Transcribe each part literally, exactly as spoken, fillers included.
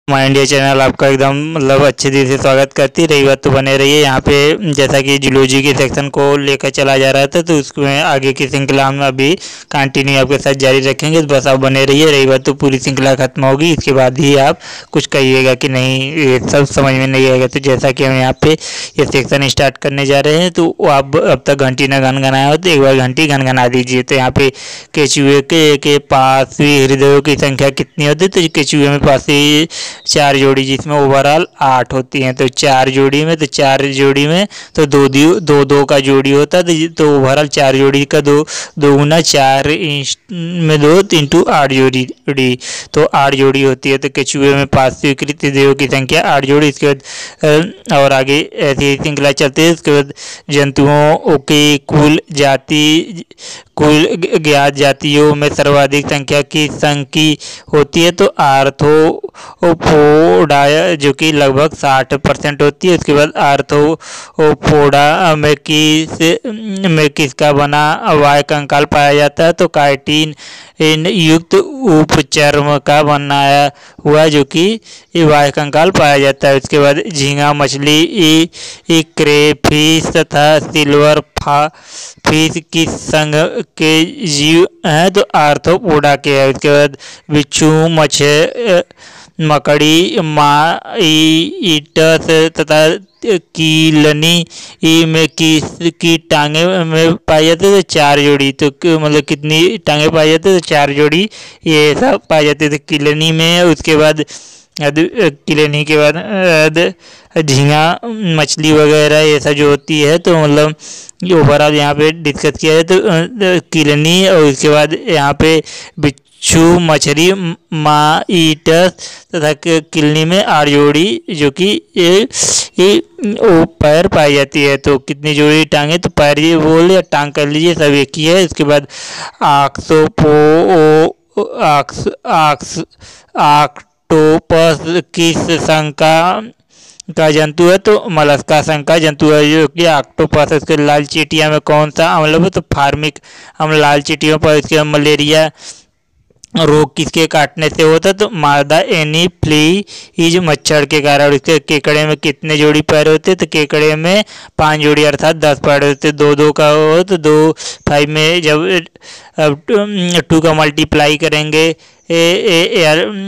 My India channel आपका एकदम मतलब अच्छे दिल से स्वागत करती। रही बात तो बने रहिए। यहाँ पे जैसा कि जूलॉजी के सेक्शन को लेकर चला जा रहा था, तो उसमें आगे की श्रृंखला हम अभी कंटिन्यू आपके साथ जारी रखेंगे। तो बस आप बने रहिए। रही बात तो पूरी श्रृंखला खत्म होगी, इसके बाद ही आप कुछ कहिएगा कि नहीं ये सब समझ में नहीं आएगा। तो जैसा कि हम यहाँ पे ये सेक्शन स्टार्ट करने जा रहे हैं, तो आप अब तक घंटी न गनगनाया हो तो एक बार घंटी गनगना दीजिए। तो यहाँ पे केचुए के, के पास हृदयों की संख्या कितनी होती है? तो केचुए में पास चार जोड़ी, जिसमें ओवरऑल आठ होती हैं। तो चार जोड़ी में तो चार जोड़ी में तो दो दो दो का जोड़ी होता है, तो ओवरऑल चार जोड़ी का दो दो गुना चार में दो तीन टू आठ जोड़ी जोड़ी तो आठ जोड़ी होती है। तो केचुए में पांच स्वीकृत हृदयों की संख्या आठ जोड़ी। इसके बाद और आगे ऐसी श्रृंखला चलती है। उसके बाद जंतुओं की कुल जाति कुल ज्ञात जातियों में सर्वाधिक संख्या की संख्या की होती है, तो आर्थ्रोपोडा जो कि लगभग साठ परसेंट होती है। उसके बाद आर्थ्रोपोडा में किस में किसका बना वाय कंकाल पाया जाता है? तो काइटिन इन युक्त उपचर्म का बनाया हुआ जो कि वाय कंकाल पाया जाता है। उसके बाद झींगा मछली, क्रेफिश तथा सिल्वर फिश किस संघ के जीव हैं? तो आर्थ्रोपोडा के है। उसके बाद बिच्छू, मछ मकड़ी, माइटस तथा कीलनी में किस की टांगे में पाई जाती है? तो चार जोड़ी। तो मतलब कितनी टांगे पाई जाती है? तो चार जोड़ी ये सब पाई जाती है। तो कीलनी में। उसके बाद कीलनी के बाद झींगा मछली वगैरह ये सब जो होती है, तो मतलब ओवरऑल यहाँ पे डिस्कस किया है। तो कीलनी और उसके बाद यहाँ पे बिच्छू, मछली, माइटस तथा किलनी में आठ जोड़ी जो कि पैर पाई जाती है। तो कितनी जोड़ी टांगे? तो पैर ये बोल या टांग कर लीजिए, सब एक ही है। उसके बाद आक्सोपो आक्स आक्स ऑक्टोपस किस संघ का का जंतु है? तो मलस्का संघ का जंतु है जो कि ऑक्टोपस। उसके लाल चींटियां में कौन सा अम्ल है? तो फार्मिक अम्ल लाल चींटियों पर। इसके मलेरिया रोग किसके काटने से होता है? तो मादा एनीफ्लीज मच्छर के कारण। इसके केकड़े में कितने जोड़ी पैर होते? तो केकड़े में पांच जोड़ी अर्थात दस पैर होते। दो दो का हो तो दो फाइव में जब टू का मल्टीप्लाई करेंगे ए, ए,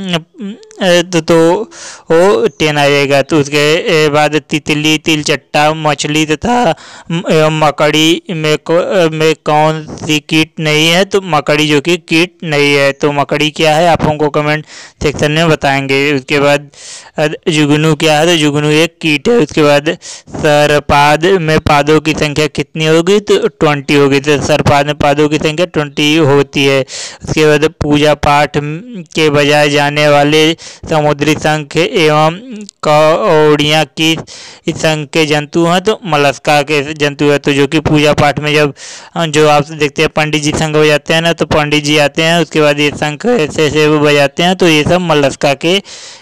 ए, तो, तो वो टेन आएगा। तो उसके बाद तितली, तिलचट्टा मछली तथा मकड़ी में को, में कौन सी कीट नहीं है? तो मकड़ी जो कि कीट नहीं है। तो मकड़ी क्या है आप हमको कमेंट सेक्शन में बताएंगे। उसके बाद जुगनू क्या है? तो जुगनू एक कीट है। उसके बाद सरपाद में पादों की संख्या कितनी होगी? तो ट्वेंटी होगी। तो सरपाद में पादों की संख्या ट्वेंटी होती है। उसके बाद पूजा पाठ के बजाय जाने वाले समुद्री शंख एवं कौड़ियाँ की संघ के जंतु हैं? तो मलस्का के जंतु है। तो जो कि पूजा पाठ में जब जो आप देखते हैं पंडित जी शंख बजाते हैं ना, तो पंडित जी आते हैं, उसके बाद ये शंख ऐसे ऐसे वो बजाते हैं, तो ये सब मलस्का के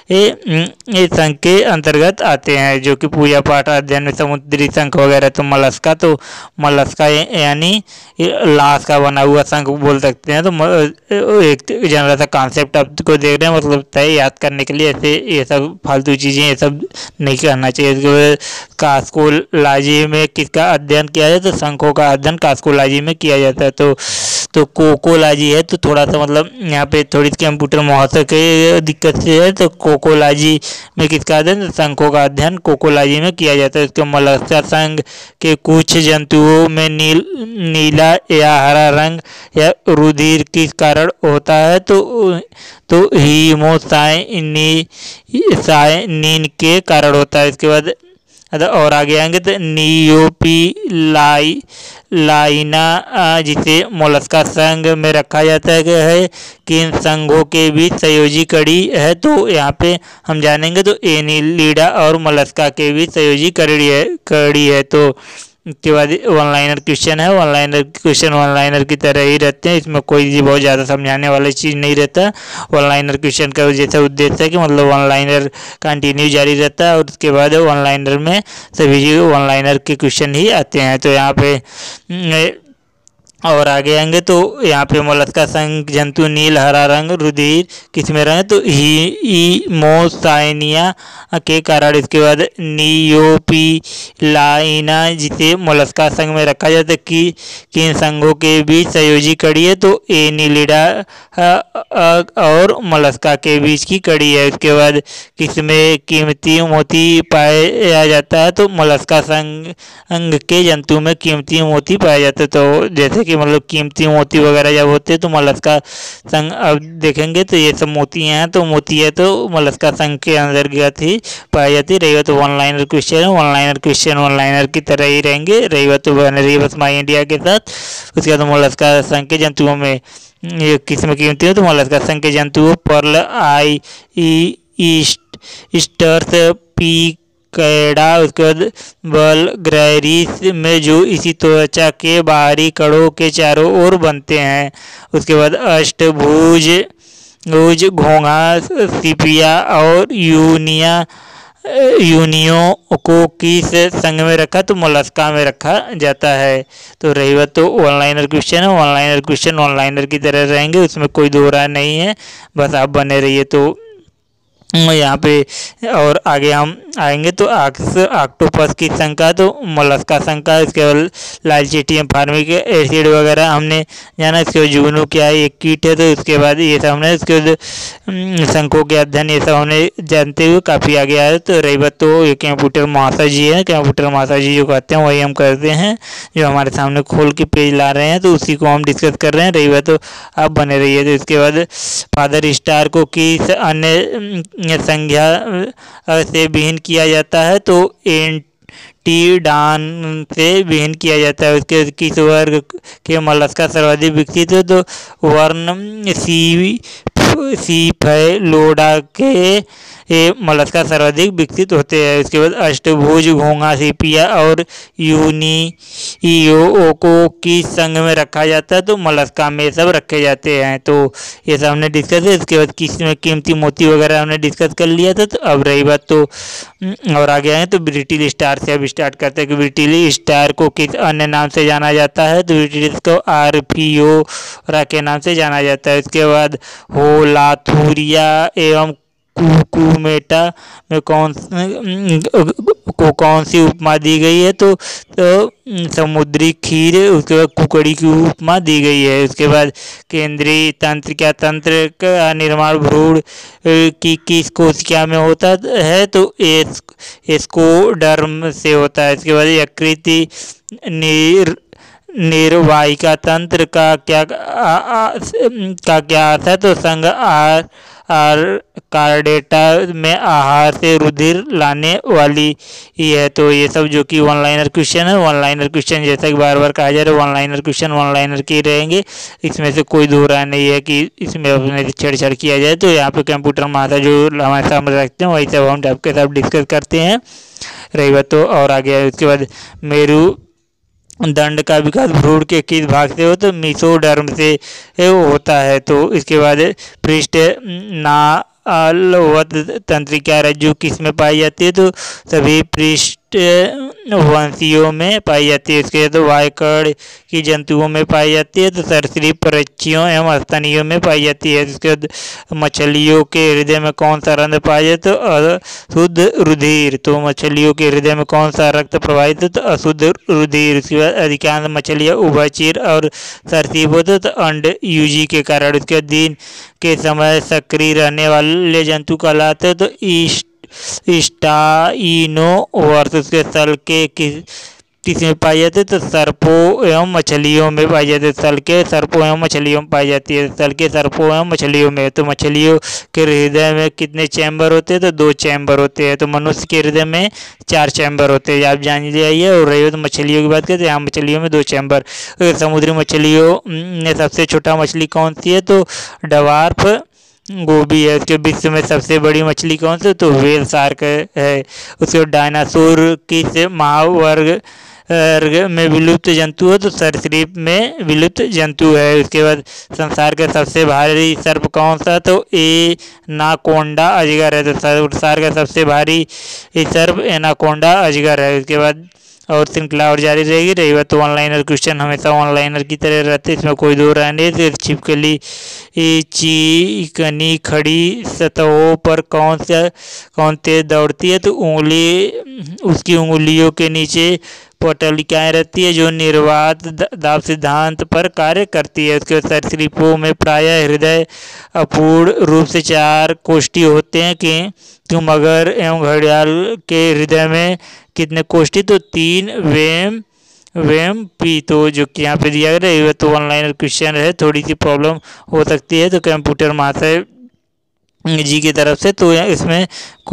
ये संघ के अंतर्गत आते हैं जो कि पूजा पाठ अध्ययन में समुद्री शंख वगैरह। तो मलस्का तो मलस्का यानी लाश का बना हुआ शंख बोल सकते हैं। तो एक जनरल सा कॉन्सेप्ट आपको देख रहे हैं, मतलब तय याद करने के लिए ऐसे ये सब फालतू चीज़ें ये सब नहीं करना चाहिए। कास्कोलाजी में किसका अध्ययन किया जाए? तो शंखों का अध्ययन कास्कोलाजी में किया जाता है। तो तो कोकोलाजी है। तो थोड़ा सा मतलब यहाँ पे थोड़ी सी कंप्यूटर मुहावरे की दिक्कत से है। तो कोकोलाजी में किसका अध्ययन? शंखों का अध्ययन कोकोलाजी में किया जाता है। इसके मलस्का संघ के कुछ जंतुओं में नील नीला या हरा रंग या रुधिर किस कारण होता है? तो तो हीमोसाइनिन के कारण होता है। इसके बाद और आगे आएंगे तो नियोपिलाई लाइना जिसे मोलस्का संघ में रखा जाता है, किन संघों के बीच संयोजी कड़ी है? तो यहाँ पे हम जानेंगे। तो एनिलिडा और मोलस्का के बीच संयोजी कड़ी है कड़ी है तो उसके बाद वन लाइनर क्वेश्चन है। One liner question one liner की तरह ही रहते हैं, इसमें कोई भी बहुत ज़्यादा समझाने वाली चीज़ नहीं रहता। वन लाइनर क्वेश्चन का जैसा उद्देश्य है कि मतलब वन लाइनर कंटिन्यू जारी रहता है और उसके बाद वन लाइनर में सभी वन लाइनर के क्वेश्चन ही आते हैं। तो यहाँ पे और आगे आएंगे तो यहाँ पे मोलस्का संघ जंतु नील हरा रंग रुधिर किसमें रंग तो हीमोसाइनिया के कारण। इसके बाद नियोपिलाइना जिसे मोलस्का संघ में रखा जाता है कि किन संघों के बीच संयोजी कड़ी है तो एनिलिडा और मोलस्का के बीच की कड़ी है। इसके बाद किसमें कीमती मोती पाया जाता है तो मोलस्का संघ अंग के जंतु में कीमती मोती पाया जाता है। तो जैसे कि मतलब कीमती मोती वगैरह जब होते हैं तो मोलस्का संघ अब देखेंगे तो ये सब मोतियाँ हैं तो मोती है तो मोलस्का संघ के अंतर्गत ही पाई जाती रहेगा। तो वन लाइनर क्वेश्चन है, one liner question one liner की तरह ही रहेंगे। रही बात तो बन रही है बस माई इंडिया के साथ। उसके बाद मोलस्का संघ के जंतुओं में ये किसमें कीमती है तो मोलस्का संघ के जंतुओं पर्ल आई ईस्ट ईस्टर्स पी कैडा। उसके बाद बल ग्रैरिस में जो इसी त्वचा के बाहरी कड़ों के चारों ओर बनते हैं। उसके बाद अष्टभुज भुज घोंघा सिपिया और यूनिया यूनियो को किस संघ में रखा तो मोलस्का में रखा जाता है। तो रही बात तो वन लाइनर क्वेश्चन है, one liner question one liner की तरह रहेंगे, उसमें कोई दो राय नहीं है, बस आप बने रहिए। तो यहाँ पे और आगे हम आएंगे तो आक्स ऑक्टोपस की संख्या तो मोलस्का संख्या। इसके बाद लालचीटियम फार्मिक एसिड वगैरह हमने जाना। इसके बाद जुगनू क्या है एक कीट है तो उसके बाद ये सब हमने इसके बाद शंखों के अध्ययन ये सब हमने जानते हुए काफ़ी आगे आए। तो रही बात तो ये कंप्यूटर महाशय जी है, कंप्यूटर महाशय जी जो कहते हैं वही हम करते हैं, जो हमारे सामने खोल के पेज ला रहे हैं तो उसी को हम डिस्कस कर रहे हैं। रही बात तो आप बने रहिए। तो इसके बाद फादर स्टार को किस अन्य संज्ञा से विहीन किया जाता है तो एंटीडान से विहीन किया जाता है। उसके किस वर्ग के मोलस्का सर्वाधिक विकसित है तो वर्ण सी सीफेलोडा के ये मोलस्का सर्वाधिक विकसित होते हैं। उसके बाद अष्टभुज घोंघा सिपिया और यूनियो को किस संघ में रखा जाता है तो मोलस्का में सब रखे जाते हैं। तो ये सब हमने डिस्कस है। इसके बाद किस में कीमती मोती वगैरह हमने डिस्कस कर लिया था। तो अब रही बात तो और आगे आए तो ब्रिटिल स्टार से अब स्टार्ट करते हैं कि ब्रिटिल स्टार को किस अन्य नाम से जाना जाता है तो ब्रिटिल को आरपियोरा के नाम से जाना जाता है। उसके बाद होलाथुरिया एवं कुकुमेटा में कौन को कौन सी उपमा दी गई है तो, तो समुद्री खीर। उसके बाद कुकड़ी की उपमा दी गई है। उसके बाद केंद्रीय तंत्रिका तंत्र का निर्माण भ्रूण की किस कोशिका में होता है तो एस एस्कोडर्म से होता है। इसके बाद यकृति निर निर्वाहिका तंत्र का क्या आ, आ, का क्या अर्थ है तो संघ आर आर कार्डेटा में आहार से रुधिर लाने वाली ही है। तो ये सब जो कि वन लाइनर क्वेश्चन है, वन लाइनर क्वेश्चन जैसा कि बार बार कहा जा रहा है one liner question one liner के रहेंगे, इसमें से कोई दो राय नहीं है कि इसमें अपने छेड़छाड़ किया जाए। तो यहाँ पे कंप्यूटर माता जो हमारे सामने रखते हैं वही सब हम आपके साथ डिस्कस करते हैं। रही बात तो और आगे उसके बाद मेरू दंड का विकास भ्रूण के किस भाग से हो तो मीसोडर्म से होता है। तो इसके बाद पृष्ठ नालवत तंत्रिका रज्जु किस में पाई जाती है तो सभी पृष्ठ वंशियों में पाई जाती है। इसके बाद वायकड़ की जंतुओं में पाई जाती है तो सरीसृप पक्षियों एवं स्तनियों में पाई जाती है। इसके बाद मछलियों के हृदय में कौन सा रंध्र पाया जाता है तो अशुद्ध रुधिर। तो मछलियों के हृदय में कौन सा रक्त प्रवाहित है तो अशुद्ध रुधिर। उसके बाद अधिकांश मछलियाँ उभयचर और सरीसृप होते तो अंड यूजी के कारण। उसके बाद दिन के समय सक्रिय रहने वाले जंतु कहलाते हैं तो ईस्ट स्टाइनोवर्स। उसके सल के किस किसमें पाई जाती है तो सर्पों एवं मछलियों में पाई जाती है। सल के सर्पों एवं मछलियों में पाई जाती है। सल के सर्पों एवं मछलियों में। तो मछलियों के हृदय में कितने चैम्बर होते हैं तो दो चैम्बर होते हैं। तो मनुष्य के हृदय में चार चैम्बर होते हैं, आप जान जाइए। और रही हो तो मछलियों की बात करते हैं, यहाँ मछलियों में दो चैम्बर। समुद्री मछलियों में सबसे छोटा मछली कौन सी है तो डवार्फ गोभी है। उसके विश्व में सबसे बड़ी मछली कौन सी तो व्हेल शार्क है। उसके डायनासोर किस महावर्ग वर्ग में विलुप्त जंतु है तो सरीसृप में विलुप्त जंतु है। उसके बाद संसार का सबसे भारी सर्प कौन सा तो एनाकोंडा अजगर है। तो संसार का सबसे भारी सर्प एनाकोंडा अजगर है। उसके बाद और श्रृंखला और जारी रहेगी। रही बात तो ऑनलाइनर क्वेश्चन हमेशा ऑनलाइनर की तरह रहते हैं, इसमें कोई दो राय नहीं। तो छिपकली चिकनी खड़ी सतहों पर कौन सा कौन तेज दौड़ती है? तो उंगली, उसकी उंगलियों के नीचे पटलिकाएँ रहती है जो निर्वात दाब सिद्धांत पर कार्य करती है। उसके सरीसृपों में प्रायः हृदय अपूर्ण रूप से चार कोष्ठी होते हैं कि क्यों मगर एवं घड़ियाल के हृदय में कितने कोष्ठी? तो तीन वेम वेम पी। तो जो कि यहाँ पे दिया गया है तो ऑनलाइन क्वेश्चन है, थोड़ी सी प्रॉब्लम हो सकती है। तो कंप्यूटर महाशय जी की तरफ से तो इसमें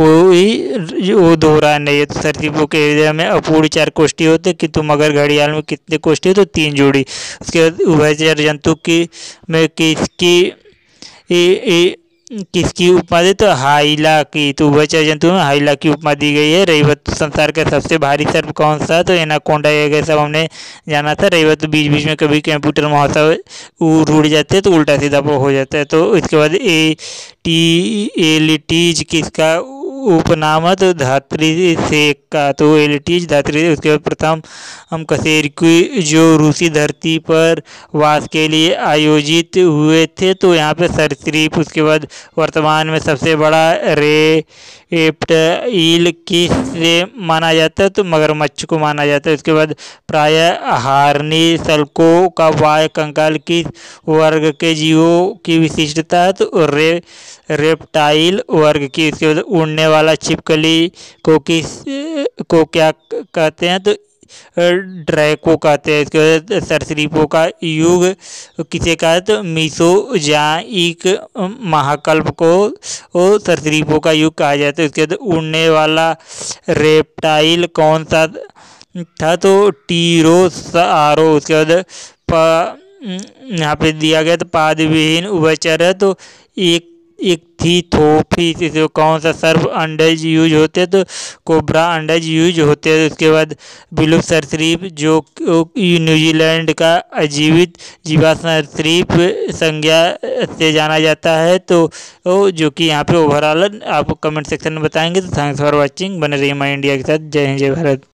कोई वो दोहरा नहीं है। तो सरीसृपों के हृदय में अपूर्ण चार कोष्ठी होते, किंतु मगर घड़ियाल में कितने कोष्ठी हो? तो तीन जोड़ी। उसके बाद उभयचर जंतु की में किसकी ए, ए, किसकी उपमा दी? तो हाइला की। तो उभयचर जंतु में हाइला की उपमा दी गई है। रही बात संसार का सबसे भारी सर्प कौन सा? तो एनाकोंडा ये सब हमने जाना था। रही बात तो बीच बीच में कभी कंप्यूटर महाशय उड़ जाते हैं तो उल्टा सीधा हो जाता है। तो इसके बाद ए टी एलिटीज किसका उपनाम है? तो धात्री सेक का। तो एलिटीज धात्री। उसके बाद प्रथम हम कशेरुकी जो रूसी धरती पर वास के लिए आयोजित हुए थे, तो यहाँ पे सरीसृप। उसके बाद वर्तमान में सबसे बड़ा रे रेप्टाइल किस से माना जाता है? तो मगरमच्छ को माना जाता है। उसके बाद प्रायः हार्नी सल्कों का वाय कंकाल किस वर्ग के जीवों की विशिष्टता है? तो रे रेप्टाइल वर्ग की। इसके बाद उड़ने वाला छिपकली को किस को क्या कहते हैं? तो ड्रैको कहते हैं। इसके बाद सरीसृपों का युग किसे कहा? तो मीसोजाइक महाकल्प को सरीसृपों का युग कहा जाता है। उसके बाद उड़ने वाला रेप्टाइल कौन सा था? तो टीरोसारो। उसके बाद यहाँ पे दिया गया तो पादविहीन उभयचर है। तो एक एक थी थोपी से कौन सा सर्प अंडज यूज होते हैं? तो कोबरा अंडज यूज होते हैं। उसके बाद विलुप्त सरीसृप जो न्यूजीलैंड का अजीवित जीवा सरीसृप संज्ञा से जाना जाता है, तो जो कि यहाँ पे ओवरऑल आप कमेंट सेक्शन में बताएंगे। तो थैंक्स फॉर वॉचिंग। बने रहिए माई इंडिया के साथ। जय हिंद, जय भारत।